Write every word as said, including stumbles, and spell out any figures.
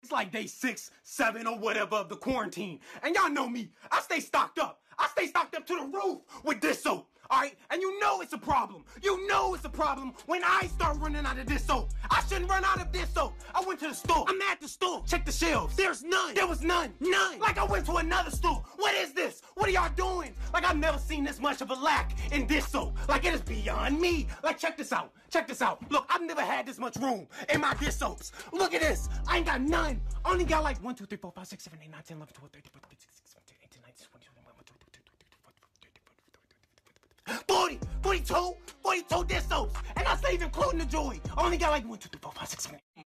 It's like day six, seven, or whatever of the quarantine. And y'all know me. I stay stocked up. I stay stocked up to the roof with this soap. Alright? And you know it's a problem. You know it's a problem when I start running out of this soap. I shouldn't run out of this soap. I went to the store. I'm at the store. Check the shelves. There's none. There was none. None. Like I went to another store. What is this? What are y'all doing? Like I've never seen this much of a lack in this soap. Like it is beyond me. Like check this out. Check this out. Look, I've never had this much room in my dish soaps. Look at this. I ain't got none. I only got like one, two, three, four, five, six, seven, eight, nine, ten, eleven, twelve, thirteen, fourteen, fifteen, sixteen, seventeen, eighteen, nineteen, twenty, twenty-one, forty, forty-two, forty-two dish soaps. And that's not even including the joy. I only got like one, two, three, four, five, six, seven, eight.